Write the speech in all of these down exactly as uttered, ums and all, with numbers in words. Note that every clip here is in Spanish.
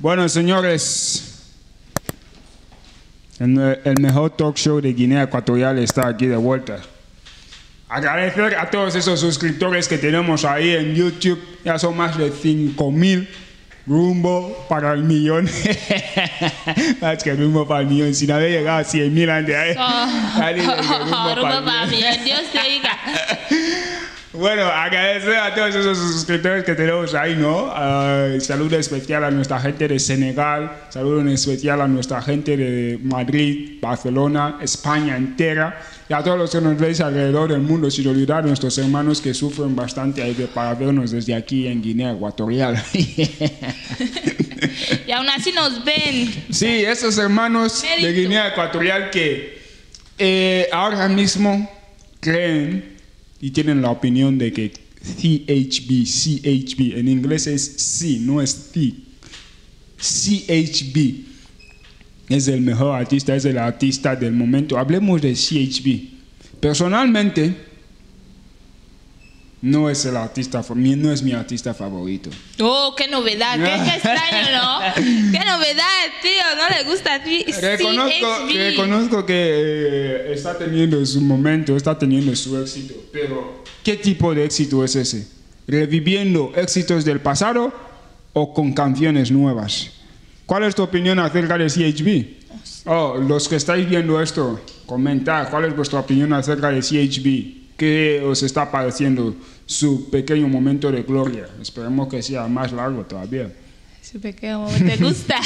Bueno, señores, el, el mejor talk show de Guinea Ecuatorial está aquí de vuelta. Agradecer a todos esos suscriptores que tenemos ahí en YouTube. Ya son más de cinco mil. Rumbo para el millón. Es que rumbo para el millón. Si no había llegado a cien mil antes. ¿eh? Oh, rumbo, rumbo para el millón. Dios te oiga. Bueno, agradecer a todos esos suscriptores que tenemos ahí, ¿no? Uh, saludo especial a nuestra gente de Senegal, saludo especial a nuestra gente de Madrid, Barcelona, España entera, y a todos los que nos veis alrededor del mundo, sin olvidar a nuestros hermanos que sufren bastante ahí de, para vernos desde aquí en Guinea Ecuatorial. Y aún así nos ven. Sí, esos hermanos Mérito. de Guinea Ecuatorial que eh, ahora mismo creen y tienen la opinión de que C H B, C H B, en inglés es C, no es T. C H B es el mejor artista, es el artista del momento. Hablemos de C H B. Personalmente, no es el artista, no es mi artista favorito. Oh, qué novedad, qué, qué extraño, ¿no? Qué novedad, tío, no le gusta a ti. Reconozco, reconozco que eh, está teniendo su momento, está teniendo su éxito, pero ¿qué tipo de éxito es ese? ¿Reviviendo éxitos del pasado o con canciones nuevas? ¿Cuál es tu opinión acerca de C H B? Oh, los que estáis viendo esto, comentad, ¿cuál es vuestra opinión acerca de C H B? ¿Qué os está pareciendo su pequeño momento de gloria? Esperemos que sea más largo todavía. Su pequeño momento, ¿te gusta?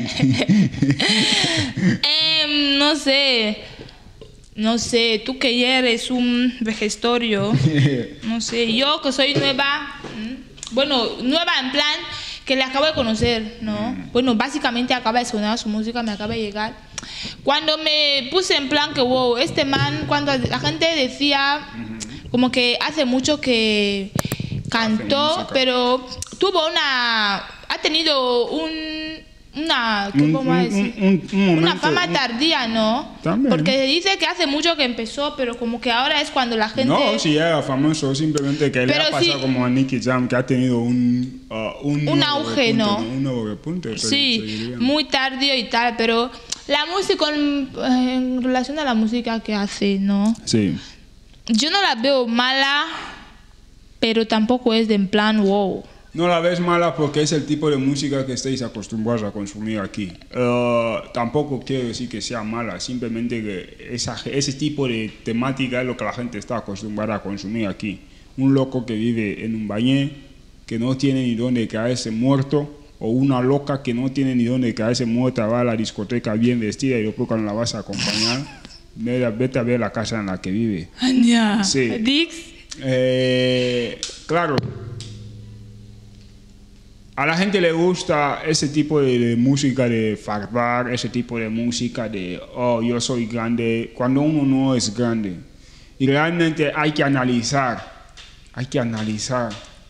eh, no sé, no sé, tú que ya eres un vejestorio, no sé, yo que soy nueva, bueno, nueva en plan que le acabo de conocer, ¿no? Bueno, básicamente acaba de sonar su música, me acaba de llegar. Cuando me puse en plan que, wow, este man, cuando la gente decía como que hace mucho que cantó, pero tuvo una, ha tenido un, una, ¿cómo un, va a decir? Un, un, un momento, una fama tardía, ¿no? También. Porque dice que hace mucho que empezó, pero como que ahora es cuando la gente... No, si era famoso, simplemente que le pero ha pasado sí, como a Nicky Jam, que ha tenido un... Uh, un, un auge, repunte, ¿no? Un nuevo repunte. Sí, muy tardío y tal, pero la música, en, en relación a la música que hace, ¿no? Sí. Yo no la veo mala, pero tampoco es de en plan wow. No la ves mala porque es el tipo de música que estáis acostumbrados a consumir aquí. Uh, tampoco quiero decir que sea mala, simplemente que esa, ese tipo de temática es lo que la gente está acostumbrada a consumir aquí. Un loco que vive en un bañé, que no tiene ni dónde caerse muerto, o una loca que no tiene ni dónde caerse muerta, va a la discoteca bien vestida y después cuando la vas a acompañar, vete a ver la casa en la que vive. Anya, sí. Dix. Eh, claro. A la gente le gusta ese tipo de, de música de fardar, ese tipo de música de, oh, yo soy grande, cuando uno no es grande. Y realmente hay que analizar, hay que analizar.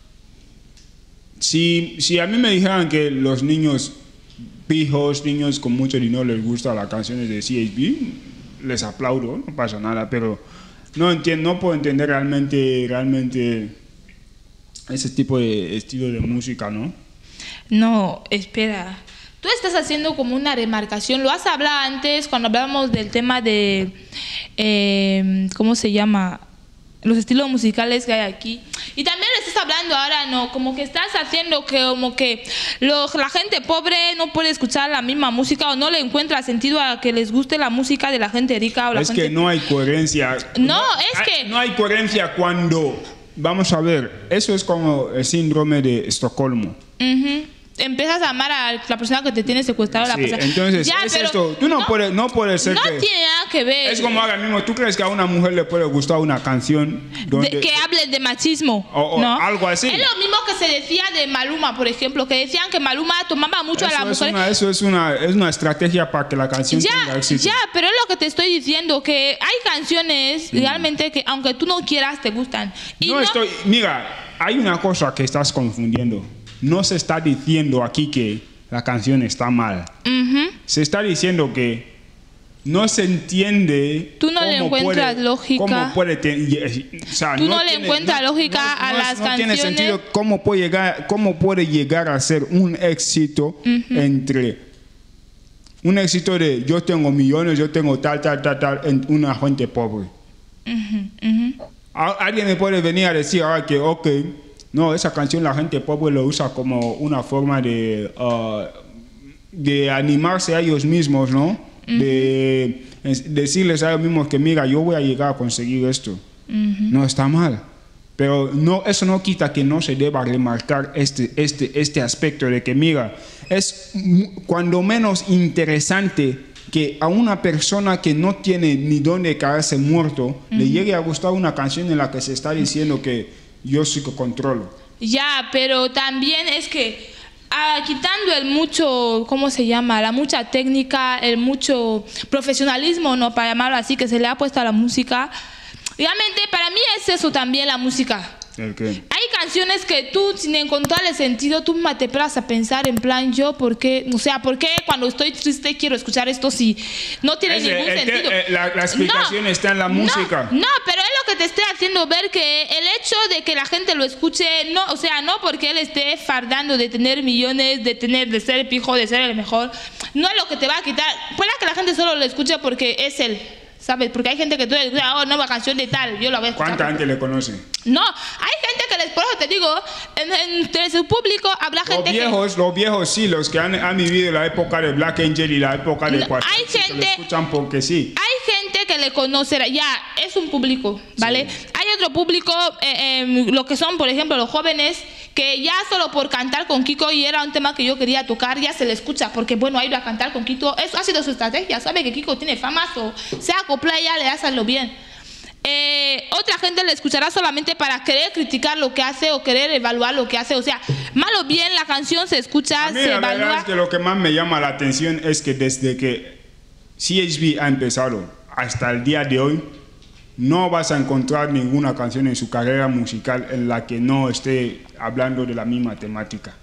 Si, si a mí me dijeran que los niños pijos, niños con mucho dinero les gustan las canciones de C H B, les aplaudo, no pasa nada, pero no entiendo, no puedo entender realmente, realmente ese tipo de estilo de música, ¿no? No, espera. Tú estás haciendo como una remarcación. Lo has hablado antes cuando hablábamos del tema de, eh, ¿cómo se llama? Los estilos musicales que hay aquí. Y también lo estás hablando ahora, ¿no? Como que estás haciendo que como que los, la gente pobre no puede escuchar la misma música o no le encuentra sentido a que les guste la música de la gente rica o la es gente... que no hay coherencia. No, no es hay, que... No hay coherencia cuando... Vamos a ver, eso es como el síndrome de Estocolmo. Uh-huh. Empiezas a amar a la persona que te tiene secuestrado. Sí, la persona. entonces ya, es pero esto. Tú no, no puedes no puede ser no que... No tiene nada que ver. Es como ahora mismo, ¿tú crees que a una mujer le puede gustar una canción donde... de, que hable de machismo? O, o ¿no? algo así. Es lo mismo que se decía de Maluma, por ejemplo, que decían que Maluma tomaba mucho eso a la es mujer. Una, eso es una, es una estrategia para que la canción ya, tenga éxito. Ya, pero es lo que te estoy diciendo, que hay canciones mm. realmente que aunque tú no quieras, te gustan. Y no, no estoy... Mira, hay una cosa que estás confundiendo. No se está diciendo aquí que la canción está mal. Uh-huh. Se está diciendo que no se entiende. Tú no le encuentras puede, lógica. Cómo puede ten, o sea, Tú no, no le tiene, encuentras no, lógica no, a no, las no canciones. Tiene sentido cómo puede llegar, cómo puede llegar a ser un éxito uh-huh. entre un éxito de yo tengo millones, yo tengo tal, tal, tal, tal, en una gente pobre. Uh-huh. Uh-huh. Alguien me puede venir a decir ahora que, ok, no, esa canción la gente pobre lo usa como una forma de, uh, de animarse a ellos mismos, ¿no? Uh-huh. De decirles a ellos mismos que, mira, yo voy a llegar a conseguir esto. Uh-huh. No está mal. Pero no, eso no quita que no se deba remarcar este, este, este aspecto de que, mira, es cuando menos interesante que a una persona que no tiene ni dónde caerse muerto uh-huh. le llegue a gustar una canción en la que se está diciendo que yo sí que controlo. Ya, pero también es que ah, quitando el mucho, ¿cómo se llama? La mucha técnica, el mucho profesionalismo, ¿no? Para llamarlo así, que se le ha puesto a la música. Realmente para mí es eso también la música. ¿El qué? Hay canciones que tú, sin encontrarle sentido, tú me te paras a pensar en plan, yo, ¿por qué? O sea, ¿por qué cuando estoy triste quiero escuchar esto si no tiene es, ningún el, sentido? El, la, la explicación no, está en la música. No, no, pero es lo que te estoy haciendo ver que el hecho de que la gente lo escuche, no, o sea, no porque él esté fardando de tener millones, de tener, de ser el pijo, de ser el mejor, no es lo que te va a quitar. Puede que la gente solo lo escuche porque es él. ¿Sabes? Porque hay gente que tú le dices, oh, nueva canción de tal, yo la voy a escuchar. ¿Cuánta gente le conoce? No, hay gente que les, por eso te digo, entre su público habrá los gente viejos, que... Los viejos sí, los que han, han vivido la época de Black Angel y la época de no, Cuatro, hay sí, gente, que lo escuchan porque sí. Hay gente que le conoce, ya, es un público, ¿vale? Sí. Hay otro público, eh, eh, lo que son, por ejemplo, los jóvenes, que ya solo por cantar con Kiko, y era un tema que yo quería tocar, ya se le escucha, porque bueno, ha ido a cantar con Kiko, eso ha sido su estrategia, sabe que Kiko tiene fama, o se acopla y ya le hace lo bien. Eh, otra gente le escuchará solamente para querer criticar lo que hace o querer evaluar lo que hace, o sea, mal o bien la canción se escucha, a mí, se la evalúa. verdad es que lo que más me llama la atención es que desde que C H B ha empezado hasta el día de hoy, no vas a encontrar ninguna canción en su carrera musical en la que no esté hablando de la misma temática.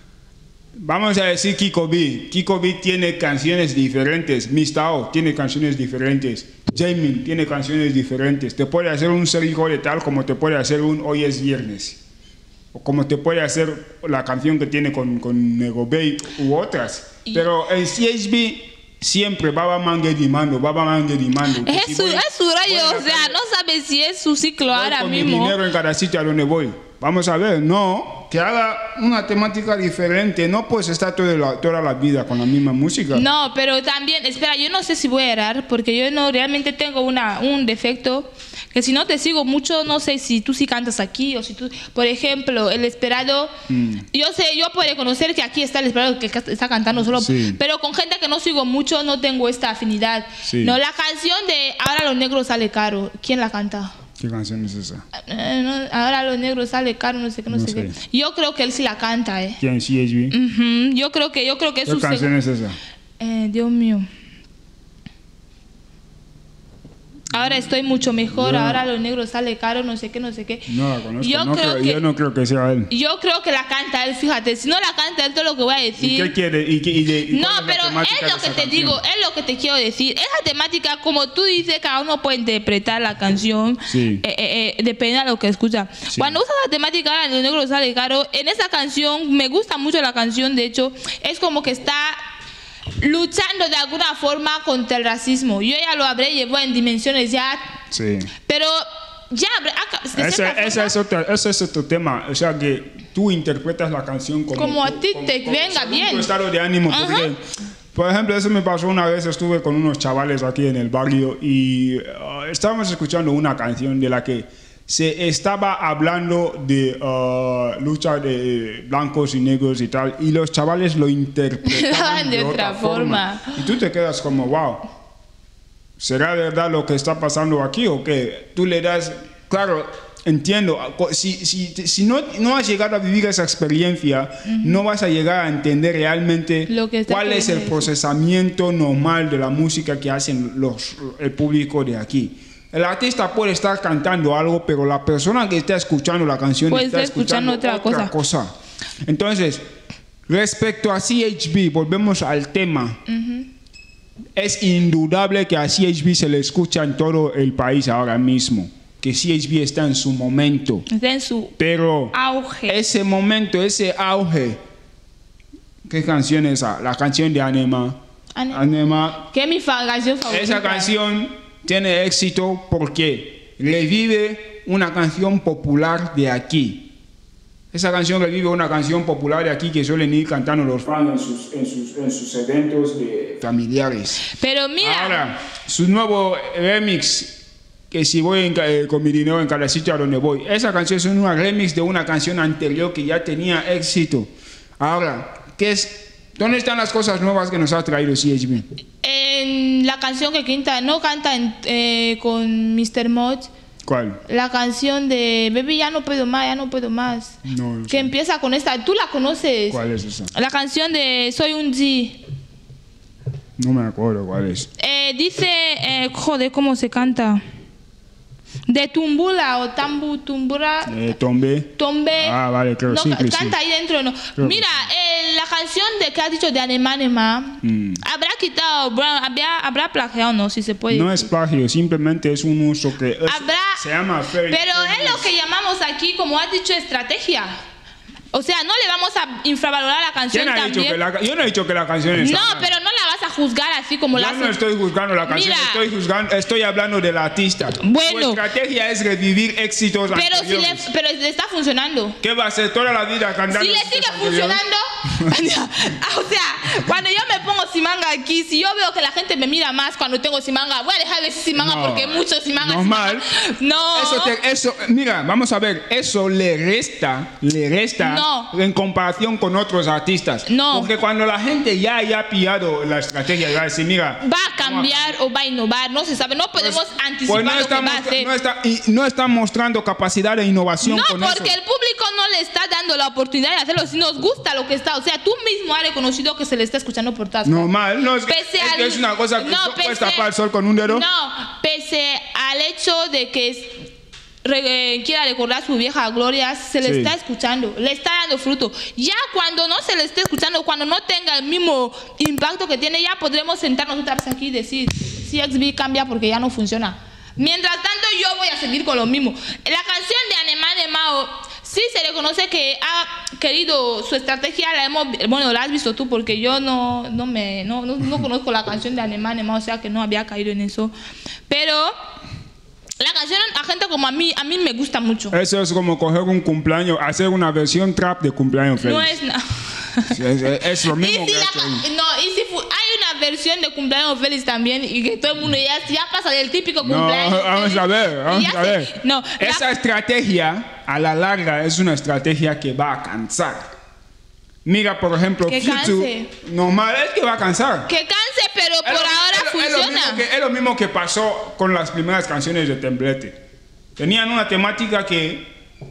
Vamos a decir Kiko B. Kiko B tiene canciones diferentes. mister O tiene canciones diferentes. Jamin tiene canciones diferentes. Te puede hacer un ser hijo de tal como te puede hacer un Hoy es viernes. O como te puede hacer la canción que tiene con, con Nego Bay u otras. Pero en C H B siempre Baba Mangue dimando, Baba Mangue dimando. Es, si su, voy, es su rollo, o sea, no sabes si es su ciclo ahora con mismo. Mi dinero en cada sitio a donde voy. Vamos a ver, no, que haga una temática diferente, no puedes estar toda la, toda la vida con la misma música. No, pero también, espera, yo no sé si voy a errar, porque yo no realmente tengo una, un defecto, que si no te sigo mucho, no sé si tú sí cantas aquí, o si tú, por ejemplo, El Esperado, mm. yo sé, yo puedo reconocer que aquí está El Esperado que está cantando solo, sí. Pero con gente que no sigo mucho no tengo esta afinidad. Sí. No, la canción de Ahora lo negro sale caro, ¿quién la canta? ¿Qué canción es esa? Eh, no, ahora lo negro sale caro, no sé qué, no, no sé, sé qué. Yo creo que él sí la canta, ¿eh? ¿Quién? C H B. Uh-huh. Yo creo que, yo creo que es ¿Qué su canción es esa? Eh, Dios mío. Ahora estoy mucho mejor, yo, ahora lo negro sale caro, no sé qué, no sé qué. No la conozco, yo, no creo creo, que, yo no creo que sea él. Yo creo que la canta él, fíjate, si no la canta él, todo lo que voy a decir. ¿Y qué quiere? ¿Y qué, y de, y no, pero es lo que te canción? digo, es lo que te quiero decir. Esa temática, como tú dices, cada uno puede interpretar la canción, sí. eh, eh, eh, depende de lo que escucha. Sí. Cuando usas la temática, ahora lo negro sale caro, en esa canción, me gusta mucho la canción, de hecho, es como que está luchando de alguna forma contra el racismo. Yo ya lo habré llevado en dimensiones ya. Sí. Pero ya ese, ese, es otro, ese es otro tema. O sea que tú interpretas la canción como, como a ti como, te como, venga como bien. Tu estado de ánimo. Uh-huh. Porque, por ejemplo, eso me pasó una vez. Estuve con unos chavales aquí en el barrio y uh, estábamos escuchando una canción de la que se estaba hablando de uh, lucha de blancos y negros y tal, y los chavales lo interpretaban de, de otra, otra forma. forma. Y tú te quedas como, wow, ¿será verdad lo que está pasando aquí o qué? Tú le das, claro, entiendo, si, si, si no, no has llegado a vivir esa experiencia, uh-huh. no vas a llegar a entender realmente cuál es el procesamiento normal de la música que hacen los, el público de aquí. El artista puede estar cantando algo, pero la persona que está escuchando la canción pues está escuchando, escuchando otra, otra cosa. cosa. Entonces, respecto a C H B, volvemos al tema. Uh-huh. es indudable que a C H B se le escucha en todo el país ahora mismo. Que C H B está en su momento. Está en su Pero auge. ese momento, ese auge. ¿Qué canción es esa? La canción de Anema. Ane- Anema. Que es mi fa- canción favorita. Esa canción tiene éxito porque revive una canción popular de aquí. Esa canción revive una canción popular de aquí que suelen ir cantando los fans en sus, en sus, en sus eventos de familiares. Pero mira, Ahora, su nuevo remix, que si voy en, eh, con mi dinero en cada sitio a donde voy, esa canción es una remix de una canción anterior que ya tenía éxito. Ahora, ¿qué es? ¿Dónde están las cosas nuevas que nos ha traído C H B? en la canción que canta, no canta en- eh, con mister Mod, ¿Cuál? la canción de Baby ya no puedo más, ya no puedo más. No, no Que sé. empieza con esta, tú la conoces. ¿Cuál es esa? La canción de Soy un G. No me acuerdo cuál es. Eh, dice, eh, joder, ¿cómo se canta? De Tumbula o Tambu, Tumbura, Eh, Tombe. Tombe. Ah, vale, creo, no, sí, que canta sí. ahí dentro, ¿no? Creo Mira, eh, la canción de que has dicho de Anema Anema, Mm. habrá quitado, bra- habrá, habrá plagiado, no, si se puede. No es plagio, simplemente es un uso que es- Habrá- se llama fairy Pero tale. es lo que llamamos aquí, como has dicho, estrategia. O sea, no le vamos a infravalorar la canción ¿Quién ha dicho también. que la, yo no he dicho que la canción es No, mala. pero no la vas a juzgar así como la Yo no hacen. estoy juzgando la canción, Mira. estoy juzgando, estoy hablando del artista. Bueno. Su estrategia es revivir éxitos Pero si le, anteriores. pero le está funcionando. ¿Qué va a hacer toda la vida cantando? Si le éxitos sigue anteriores? funcionando, o sea, cuando yo me pongo Simanga aquí, si yo veo que la gente me mira más cuando tengo Simanga, voy a dejar de decir Simanga No, porque muchos Simanga. normal. Simanga. No. Eso, te- eso, mira, vamos a ver, eso le resta, le resta No. en comparación con otros artistas. No. Porque cuando la gente ya haya pillado la estrategia, va a decir, mira, Va a cambiar o va a innovar, no se sabe, no podemos anticipar pues no lo está, que va a mostra- hacer. no, está, y no está mostrando capacidad de innovación No, con porque eso. el público no le está dando la oportunidad de hacerlo. Si nos gusta lo que está, o sea, tú mismo has reconocido que se le está escuchando por todas partes. Normal, no es que, Pese es, que al- es una cosa que no, no puedes pese- tapar el sol con un dedo. No, pese al hecho de que es- re- eh, quiera recordar su vieja gloria, se le Sí. está escuchando, le está dando fruto. Ya cuando no se le esté escuchando, cuando no tenga el mismo impacto que tiene, ya podremos sentarnos otra vez aquí y decir, C X B cambia porque ya no funciona. Mientras tanto, yo voy a seguir con lo mismo. La canción de Anema Anemao, sí se reconoce que ha querido su estrategia, la hemos, bueno, la has visto tú porque yo no, no, me, no, no, no conozco la canción de Anema Anemao, o sea que no había caído en eso. Pero la canción a gente como a mí, a mí me gusta mucho. Eso es como coger un cumpleaños, hacer una versión trap de cumpleaños feliz. No es nada. Sí, es, es- es lo Y mismo si que la ha hecho ca- ahí. no, y si fu- hay una versión de cumpleaños feliz también y que todo el mundo ya, ya pasa del típico No, cumpleaños vamos feliz, a ver, y vamos ya a se- ver. no, la- Esa estrategia, a la larga, es una estrategia que va a cansar. Mira, por ejemplo, Que Future, canse. normal es que va a cansar. que canse, pero por Es lo- ahora es lo- es lo funciona. mismo que- es lo mismo que pasó con las primeras canciones de Templete. Tenían una temática que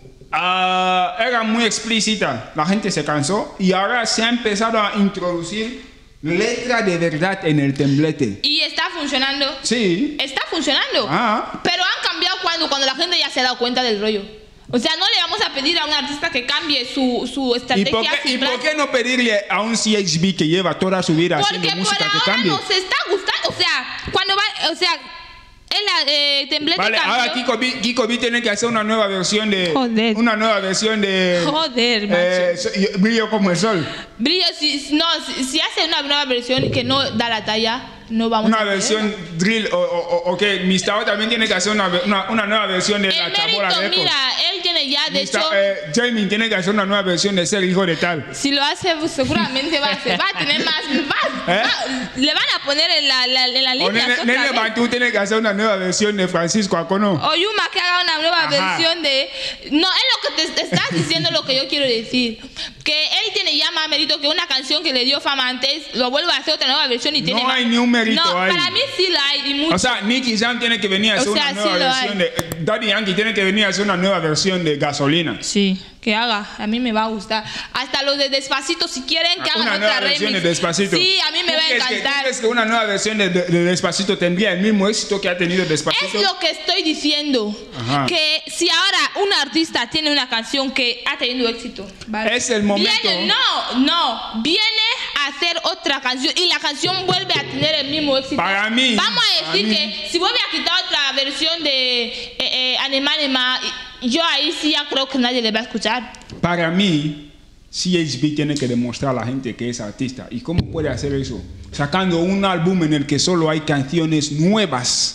ah, era muy explícita. La gente se cansó y ahora se ha empezado a introducir letra de verdad en el Templete. Y está funcionando. Sí. Está funcionando. Ah. Pero han cambiado cuando, cuando la gente ya se ha dado cuenta del rollo. O sea, no le vamos a pedir a un artista que cambie su, su ¿Y estrategia. por, qué, su y plan. por qué no pedirle a un C H B que lleva toda su vida Porque haciendo por música que ahora cambie? nos está gustando. O sea, cuando va. O sea, en la eh, Templete Vale, cambió. ahora Kiko B, Kiko B tiene que hacer una nueva versión de... Joder. Una nueva versión de... Joder, macho. eh, so- yo- Brillo como el sol. Brillo, si, si- no, si, si hace una nueva versión que no da la talla, no vamos Una a ver. versión drill o, o, o- ok, Mister también tiene que hacer una, ve- una, una nueva versión de El la chabola mérito, de Echo. mira, él tiene ya, de Mister hecho, eh, Jamie tiene que hacer una nueva versión de ser hijo de tal. si lo hace, pues, seguramente va a, hacer, va a tener más. Va, ¿Eh? va- le van a poner en la, la, en la O línea. Nene, Nene Bantú tiene que hacer una nueva versión de Francisco Acono. O Yuma que haga una nueva Ajá. versión de. No, es lo que te, te estás diciendo, lo que yo quiero decir. Que él tiene ya más mérito que una canción que le dio fama antes, lo vuelve a hacer otra nueva versión y tiene No más. hay ni un mérito No, ahí. para mí sí la hay. Y mucho. O sea, Nicky Jam tiene que venir a hacer O sea, una nueva sí lo versión hay. de... eh, Daddy Yankee tiene que venir a hacer una nueva versión de Gasolina. Sí, que haga, a mí me va a gustar. Hasta los de Despacito, si quieren que hagan Una otra nueva versión remix. de Despacito. Sí, a mí me ¿Tú va a crees que- ¿Tú encantar. crees que una nueva versión de, de- de Despacito tendría el mismo éxito que ha tenido Despacito? Es lo que estoy diciendo. Ajá. Que si ahora un artista tiene una canción que ha tenido éxito, ¿vale? Es el momento. Viene, no, no, viene a hacer otra canción y la canción vuelve a tener el mismo éxito. Para mí. Vamos a decir mí. que si vuelve a quitar otra versión de eh, eh, Anima Anima, yo ahí sí ya creo que nadie le va a escuchar. Para mí, C H B tiene que demostrar a la gente que es artista. ¿Y cómo puede hacer eso? Sacando un álbum en el que solo hay canciones nuevas.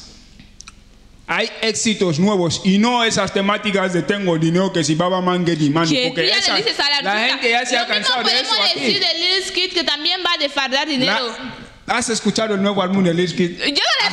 Hay éxitos nuevos y no esas temáticas de tengo dinero que si Baba Man get demand. Que Porque tú ya esa, le dices al la artista. gente ya se ha Lo mismo cansado de eso podemos aquí. decir de Lil Skid, que también va a defraudar dinero. La- ¿Has escuchado el nuevo álbum de Lil Skid? Yo no le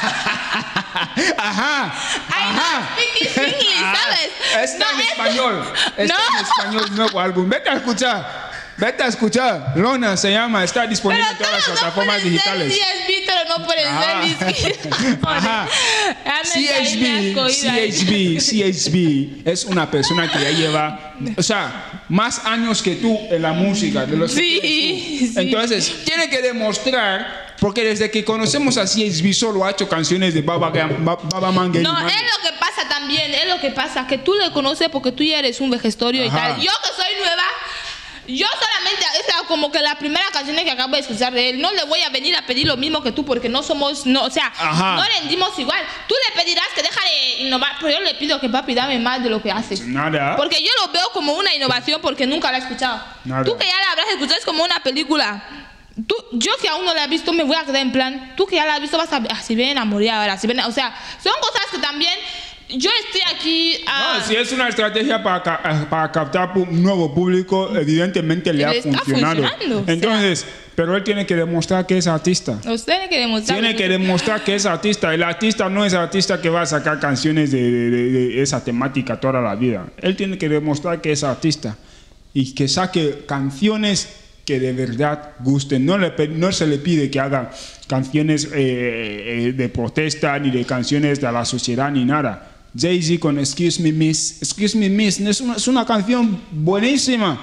Ajá. Ajá. Ay, Ajá. no, speaking English, ¿sabes? Está No, en es- español. Está No. en español el nuevo álbum. Vete a escuchar. Vete a escuchar. Lona se llama. Está disponible Pero en todas las todos no plataformas pueden digitales. ser C H B, pero no pueden Ah. ser Lil Skid. Ajá. Ya me C H caí, me has B, cogido C ahí. H B, C H B es una persona que ya lleva, o sea, más años que tú en la música, de los que Sí, tienes tú. sí. Entonces, tiene que demostrar, porque desde que conocemos a C H B solo ha hecho canciones de Baba, Baba, Baba Man Get No, Money. es lo que pasa también, es lo que pasa, que tú le conoces porque tú ya eres un vejestorio y Ajá. tal. Yo que soy nueva, yo solamente, esa como que la primera canción que acabo de escuchar de él, no le voy a venir a pedir lo mismo que tú porque no somos, no, o sea, Ajá. no rendimos igual. Tú le pedirás que deja de innovar, pero yo le pido que papi dame más de lo que haces. Nada. Porque yo lo veo como una innovación porque nunca la he escuchado. Nada. Tú que ya la habrás escuchado es como una película. Tú, yo que aún no la he visto me voy a quedar en plan, tú que ya la has visto vas a ver, ah, si ven enamorada ahora, si ven, o sea, son cosas que también yo estoy aquí ah, No, si es una estrategia para, ca- para captar un nuevo público, evidentemente le, Le ha está funcionado. funcionando, o sea. Entonces, pero él tiene que demostrar que es artista. usted tiene que demostrar. Tiene que demostrar que es artista. El artista no es artista que va a sacar canciones de, de- de- de esa temática toda la vida. Él tiene que demostrar que es artista y que saque canciones que de verdad gusten. No, le, pe- no se le pide que haga canciones eh, eh, de protesta ni de canciones de la sociedad ni nada. Jay-Z con Excuse Me Miss. Excuse Me Miss es una, es una canción buenísima,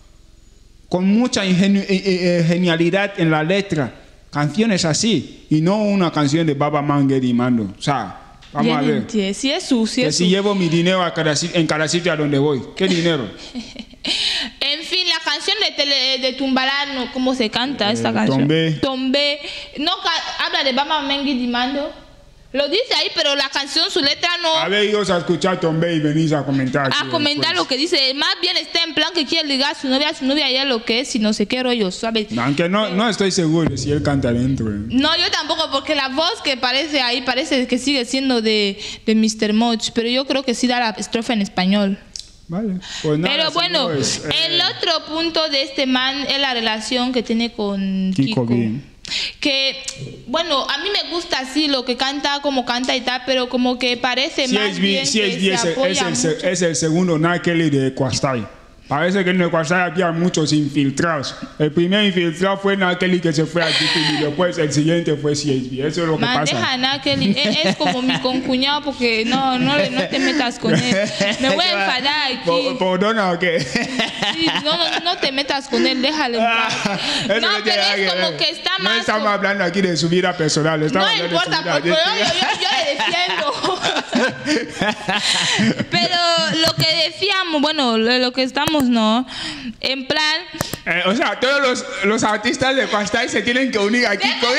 con mucha ingenu- eh, eh, eh, genialidad en la letra. Canciones así, y no una canción de Baba Man Get Mando. O sea, vamos Bien, a ver. entiende. Si es su, si Que es si su. llevo mi dinero a cada si- en cada sitio a donde voy. ¿Qué dinero? En fin, la canción de, tele, de Tumbalano, ¿cómo se canta esta Eh, canción? Tombe. Tombe. No ca- habla de Baba Mengi Dimando. Lo dice ahí, pero la canción, su letra no. A ver, iros a escuchar Tombe y venís a comentar. aquí A comentar después. lo que dice. Más bien está en plan que quiere ligar a su novia, a su novia ya lo que es, y no sé qué rollo, ¿sabes? Aunque no, no estoy seguro de si él canta dentro. eh. No, yo tampoco, porque la voz que parece ahí parece que sigue siendo de, de mister Moch, pero yo creo que sí da la estrofa en español. Vale. Pues nada, Pero bueno, señores, eh, el otro punto de este man es la relación que tiene con Kiko Kiko. B. Que, bueno, a mí me gusta así lo que canta, como canta y tal, pero como que parece más C H B, bien C H B que es, se el, apoya es, el, mucho. es el segundo Nat Kelly de Kwastai. Parece que en el Kwastai había muchos infiltrados. El primer infiltrado fue Nat Kelly que se fue a G T V y después el siguiente fue C H B. Eso es lo que Man, pasa. deja a Nakeli, es, es como mi concuñado porque no, no, le- no te metas con él. Me voy a enfadar aquí. ¿Por, por dona o qué? Sí, no, no, no te metas con él, déjale en paz. Eso No, tiene pero nada es como ver. que está No más estamos como- hablando aquí de su vida personal. Estamos No hablando importa, de su porque vida. yo, yo, yo le defiendo. Pero lo que decíamos, bueno, lo, lo que estamos, ¿no? En plan, Eh, o sea, todos los, los artistas de Kwastai se tienen que unir aquí conmigo.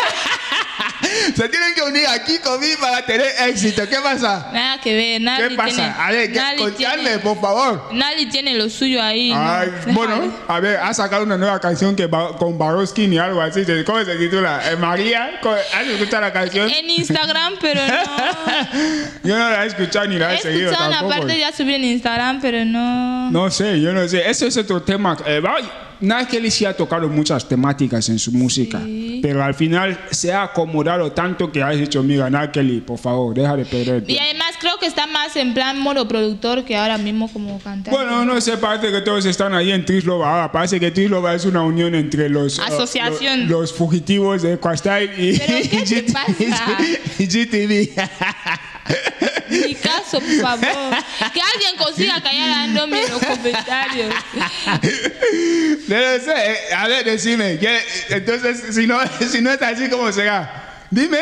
Se tienen que unir aquí conmigo para tener éxito. ¿Qué pasa? nada que ver, nadie ¿Qué pasa? tiene. A ver, ¿qué- nadie contadme, tiene- por favor. Nadie tiene lo suyo ahí. ¿no? Ay, Déjale. bueno, a ver, ha sacado una nueva canción que va- con Baroskin y algo así. ¿Cómo se titula? Eh, María. ¿Cómo- ¿Has escuchado la canción? En Instagram, pero no. Yo no la he escuchado ni la he, He seguido escuchado una tampoco. parte, ya subí en Instagram, pero no. No sé, yo no sé. Eso es otro tema. Eh, va- Nat Kelly sí ha tocado muchas temáticas en su música, Sí. pero al final se ha acomodado tanto que has dicho, mira, Nat Kelly, por favor, deja de perder el Y tiempo. además creo que está más en plan modo productor que ahora mismo como cantante. Bueno, no sé, parece que todos están ahí en Trislova. Ahora parece que Trislova es una unión entre los, uh, Asociación. lo- los fugitivos de Kwastai y, ¿Pero qué te G T V, pasa? y G T V. Mi caso, por favor. Que alguien consiga callar a Nomi en los comentarios. No lo sé. eh, A ver, decime. ¿qué- Entonces, si no, si no es así, ¿cómo será? Dime.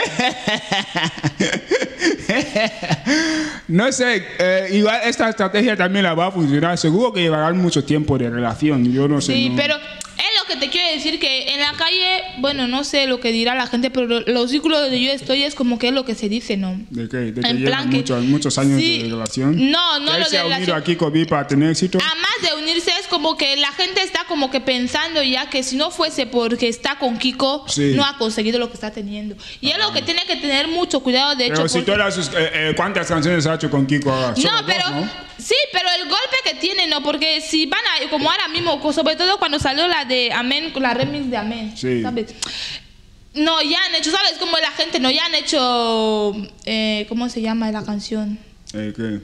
No sé. eh, igual esta estrategia también la va a funcionar. Seguro que llevarán mucho tiempo de relación. Yo no sé. Sí, no. pero es lo que te quiero decir que en la calle, bueno, no sé lo que dirá la gente, pero los círculos donde yo estoy es como que es lo que se dice, ¿no? ¿De qué? ¿De que En llevan plan que- muchos, muchos años sí. de relación? No, no ¿Que él lo se de ha unido relación. aquí con Vi para tener éxito? Además de unirse es como que la gente está como que pensando ya que si no fuese porque está con Kiko, Sí. no ha conseguido lo que está teniendo. Y es lo que tiene que tener mucho cuidado, de Pero hecho. si porque- tú eras sus- eh, eh, ¿cuántas canciones ha hecho con Kiko ahora? Solo No, dos, pero ¿no? sí, pero el golpe que tiene, no, porque si van a, como ahora mismo, sobre todo cuando salió la de Amén, la remix de Amén, Sí. ¿sabes? No, ya han hecho, ¿sabes? Como la gente, no, ya han hecho, eh, ¿cómo se llama la canción? Eh, ¿qué?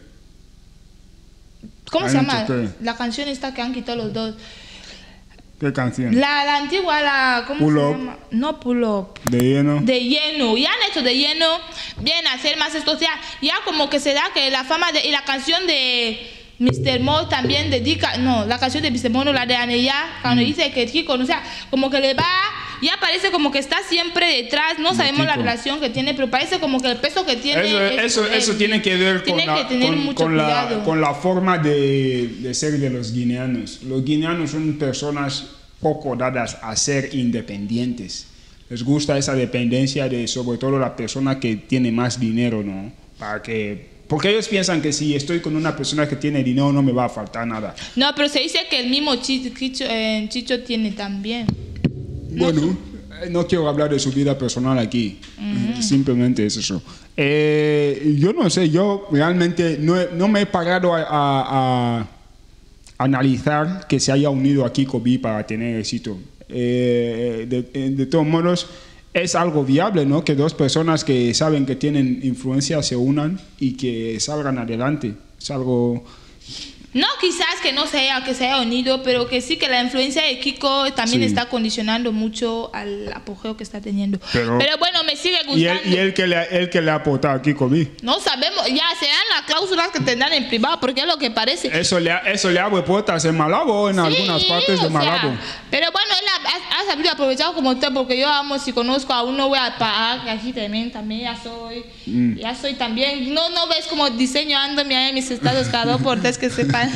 ¿Cómo ¿Han se llama? hecho qué? La canción esta que han quitado los dos. ¿Qué canción? La, la antigua, la, ¿cómo Pull se Up. llama? No, Pull Up. De lleno. De lleno, ya han hecho de lleno, vienen a hacer más esto, o sea, ya como que se da que la fama de, y la canción de mister Mo también dedica, no, la canción de mister Mo, no, la de Aneya, cuando Mm. dice que Kiko, o sea, como que le va, ya parece como que está siempre detrás, no De sabemos la Kiko. relación que tiene, pero parece como que el peso que tiene. Eso, es eso, él. eso tiene que ver con, Tiene la, que tener con, mucho con la, cuidado. con la forma de, de ser de los guineanos. Los guineanos son personas poco dadas a ser independientes. Les gusta esa dependencia de sobre todo la persona que tiene más dinero, ¿no? Para que, porque ellos piensan que si estoy con una persona que tiene dinero no me va a faltar nada. No, pero se dice que el mismo Chi- Chicho, eh, Chicho tiene también. Bueno, eh, no quiero hablar de su vida personal aquí. Simplemente es eso. Eh, yo no sé, yo realmente no, he- no me he parado a, a- a analizar que se haya unido a Kiko B para tener éxito. Eh, de, de todos modos, es algo viable, ¿no? Que dos personas que saben que tienen influencia se unan y que salgan adelante. Es algo... No, quizás que no se haya, que se haya unido, pero que sí que la influencia de Kiko también Sí. está condicionando mucho al apogeo que está teniendo. Pero- Pero, bueno, me sigue ¿Y él, gustando. y él que le, ha- él que le ha aportado a Kiko B? No sabemos, ya serán las cláusulas que tendrán en privado, porque es lo que parece. Eso le, ha- eso le abre puertas en Malabo, en Sí, algunas partes o de sea, Malabo. pero bueno, él ha, ha- ha sabido aprovechar como usted, porque yo amo, si conozco a uno voy a pagar, que aquí también, también ya soy, Mm. ya soy también. No, no ves como diseño ando en mis estados cada dos por tres que sepan.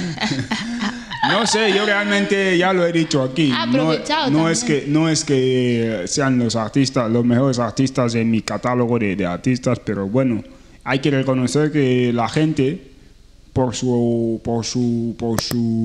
No sé, yo realmente ya lo he dicho aquí. Ha No, aprovechado no es también. que no es que sean los artistas, los mejores artistas en mi catálogo de, de artistas, pero bueno, hay que reconocer que la gente por su por su por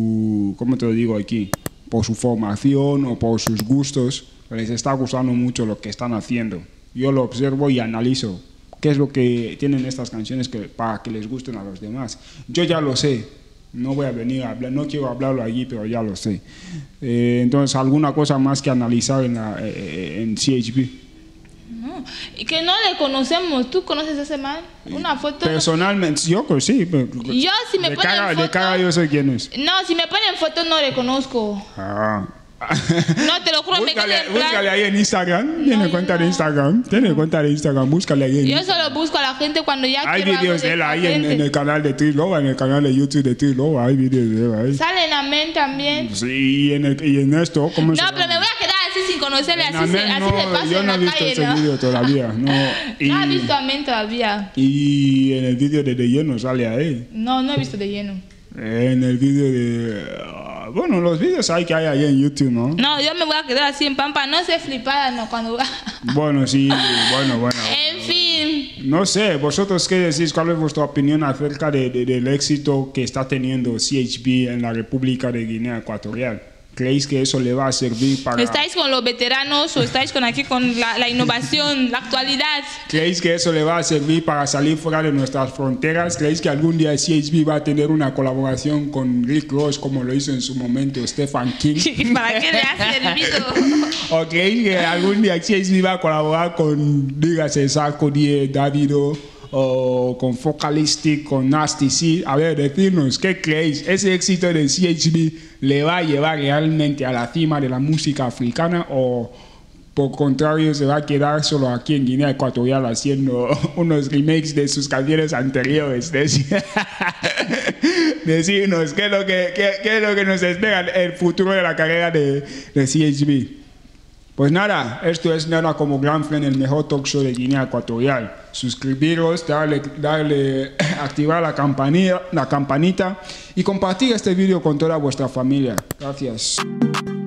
su ¿cómo te lo digo aquí? Por su formación o por sus gustos, les está gustando mucho lo que están haciendo. Yo lo observo y analizo qué es lo que tienen estas canciones que, para que les gusten a los demás. Yo ya lo sé, no voy a venir a hablar, no quiero hablarlo allí, pero ya lo sé. Eh, entonces, alguna cosa más que analizar en, la, eh, en C H B. No, y que no le conocemos. ¿Tú conoces a ese man? Una foto. Personalmente, yo pues sí. pero- Yo, si me de ponen cara, de foto- cara yo sé quién es. No, si me ponen foto no le conozco. Ah. No, te lo juro, me Búscale, quedo en plan- búscale ahí en Instagram. Tiene yo cuenta de no. Instagram. Tiene cuenta de Instagram. Búscale ahí en Yo Instagram. solo busco a la gente cuando ya Hay quiero algo vídeos de él la ahí en, gente. en el canal de Trilova, en el canal de YouTube de Trilova. Hay vídeos de él ahí. Sale en Amén también. Sí, y en, el, y en esto, ¿cómo se No, llama? pero me voy a quedar así sin conocerle, En así, se, Amén, así no, se pasa yo en no la he visto calle, ese ¿no? vídeo todavía. No, y, No he visto Amén todavía. y en el vídeo de De Lleno sale ahí. No, no he visto de lleno. En el vídeo de... ah, bueno, los vídeos hay que hay ahí en YouTube, ¿no? No, yo me voy a quedar así en pampa. No sé flipada, no, cuando... Bueno, sí, bueno, bueno. En fin. No sé, vosotros qué decís, cuál es vuestra opinión acerca de, de- del éxito que está teniendo C H B en la República de Guinea Ecuatorial. ¿Creéis que eso le va a servir para... ¿Estáis con los veteranos o estáis con aquí con la, la innovación, la actualidad? ¿Creéis que eso le va a servir para salir fuera de nuestras fronteras? ¿Creéis que algún día C H B va a tener una colaboración con Rick Ross como lo hizo en su momento Stephen King? ¿Y para qué le ha servido? ¿O creéis que algún día C H B va a colaborar con, dígase, Sarkodie, Davido, o con Focalistic, con Nasty C? A ver, decidnos, ¿qué creéis? ¿Ese éxito de C H B le va a llevar realmente a la cima de la música africana o por contrario se va a quedar solo aquí en Guinea Ecuatorial haciendo unos remakes de sus canciones anteriores? Deci- Decirnos qué es lo que, qué, qué es lo que nos espera el futuro de la carrera de, de C H B. Pues nada, esto es nada como Grand Friend, el mejor talk show de Guinea Ecuatorial. Suscribiros, darle, darle, activar la campanita, la campanita y compartir este vídeo con toda vuestra familia. Gracias.